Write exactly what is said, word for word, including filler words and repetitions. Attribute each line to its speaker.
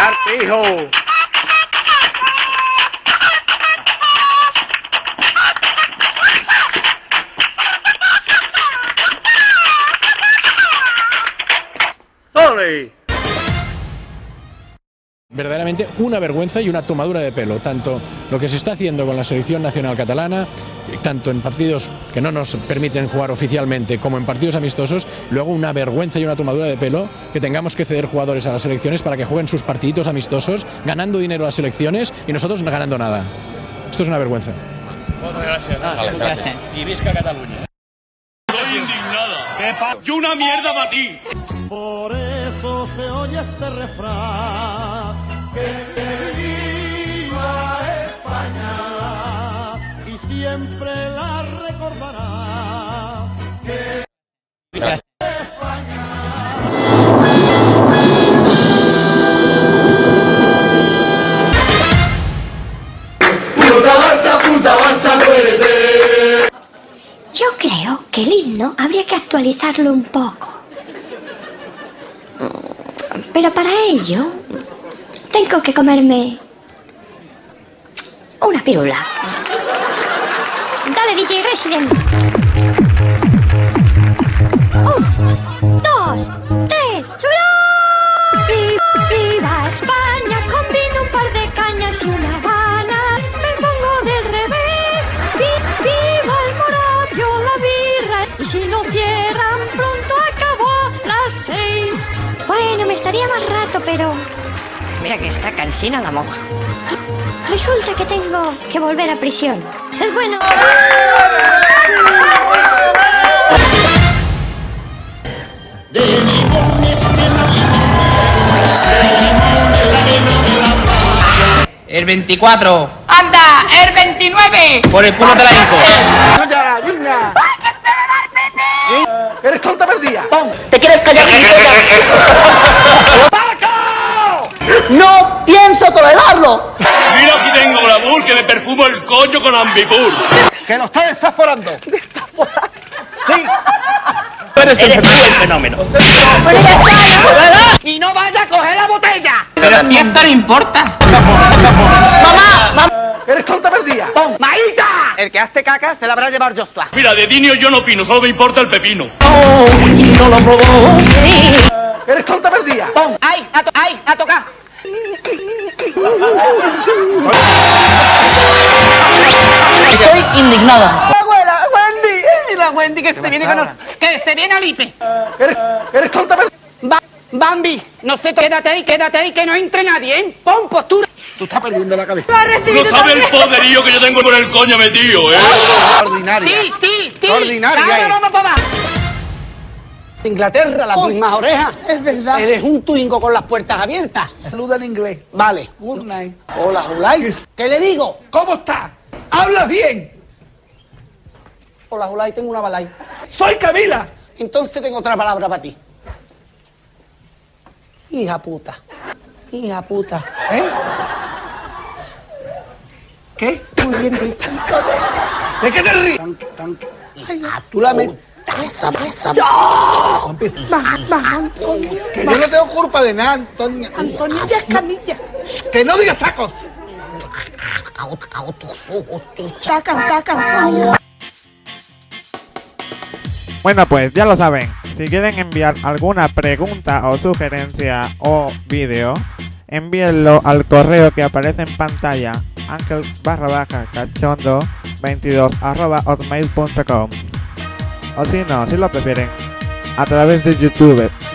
Speaker 1: ¡Arte, hijo! ¡Ole!
Speaker 2: Verdaderamente una vergüenza y una tomadura de pelo, tanto lo que se está haciendo con la selección nacional catalana, tanto en partidos que no nos permiten jugar oficialmente como en partidos amistosos, luego una vergüenza y una tomadura de pelo que tengamos que ceder jugadores a las selecciones para que jueguen sus partiditos amistosos, ganando dinero a las selecciones y nosotros no ganando nada. Esto es una vergüenza.
Speaker 3: Muchas gracias. Ah,
Speaker 2: vale, gracias. Y visca Cataluña.
Speaker 3: Estoy indignada. ¿Qué pasa? ¡Y una mierda para ti!
Speaker 4: Por eso se oye este refrán, que viva España y siempre la recordará. Que viva España.
Speaker 5: Punta Barça, punta Barça, muérete.
Speaker 6: Yo creo que el himno habría que actualizarlo un poco. Pero para ello tengo que comerme una pirula. Dale, D J Resident. Un, dos, tres, ¡chula! ¡Viva España! Combino un par de cañas y una habana. Me pongo del revés. ¡Viva el Moravio, la birra! Y si no cierran pronto acabó a las seis. Bueno, me estaría más rato, pero... Mira que está cansina la monja. Resulta que tengo que volver a prisión. ¡Sed bueno!
Speaker 5: De limones que no de limones la arena de la playa.
Speaker 7: El veinticuatro.
Speaker 8: ¡Anda! ¡El veintinueve!
Speaker 7: Por el culo te la hinco.
Speaker 1: ¡Tuya, digna! ¿Eres tonta perdida?
Speaker 8: ¿Te quieres callar,
Speaker 1: ¡Paco!
Speaker 8: ¡No pienso tolerarlo!
Speaker 3: Mira, aquí tengo glamour que me perfumo el coño con ambipur.
Speaker 1: ¡Que lo está desaforando! ¿Desaforando? ¡Sí!
Speaker 3: Tú eres el fenómeno.
Speaker 1: ¡Y no vaya a coger la botella!
Speaker 7: Pero si esto no importa.
Speaker 8: ¡Mamá! ¡Mamá!
Speaker 1: ¿Eres tonta perdida? ¡Maíta! El que hace caca se la habrá llevado Joshua.
Speaker 3: Mira, de Dinio yo no opino, solo me importa el pepino.
Speaker 8: Y no lo probó.
Speaker 1: ¿Eres tonta perdida?
Speaker 8: ¡Ay! ¡A, to ay, a tocar! Estoy indignada.
Speaker 1: ¡La abuela, Wendy! ¡Y la Wendy que se viene con nosotros! ¡Que se viene a Lipe! ¿Eres, eres tonta perdida?
Speaker 8: Ba Bambi, no sé, quédate ahí, quédate ahí, que no entre nadie, ¿eh? Pon postura.
Speaker 1: Tú estás perdiendo la cabeza.
Speaker 3: No sabes el poderío que yo tengo con el coño metido, ¿eh?
Speaker 1: Ordinaria.
Speaker 8: Sí, sí, sí.
Speaker 1: Ordinaria,
Speaker 8: Dale,
Speaker 1: eh.
Speaker 8: vamos para abajo.
Speaker 9: Inglaterra, las mismas orejas.
Speaker 10: Es verdad.
Speaker 9: Eres un twingo con las puertas abiertas.
Speaker 10: Saluda en inglés.
Speaker 9: Vale.
Speaker 10: Good night.
Speaker 9: Hola, Julay. ¿Qué le digo?
Speaker 10: ¿Cómo estás? ¿Hablas bien?
Speaker 9: Hola, Julay, tengo una balay.
Speaker 10: Soy Camila.
Speaker 9: Entonces tengo otra palabra para ti. Hija puta. Hija puta.
Speaker 10: ¿Eh? ¿Qué? Muy bien dicho. ¿De qué te ríes?
Speaker 9: Hija, tú la metes.
Speaker 10: Esa, esa. ¡No! Mamá, mamá, Antonio.
Speaker 1: Que yo no tengo culpa de nada, Antonio.
Speaker 10: Antonio ya es Camilla.
Speaker 1: Que no digas tacos.
Speaker 10: Tacan, tacan, Antonio.
Speaker 11: Bueno, pues ya lo saben. Si quieren enviar alguna pregunta o sugerencia o vídeo, envíenlo al correo que aparece en pantalla, ángel barra baja cachondo veintidós arroba hotmail punto com. O si no, si lo prefieren, a través de YouTube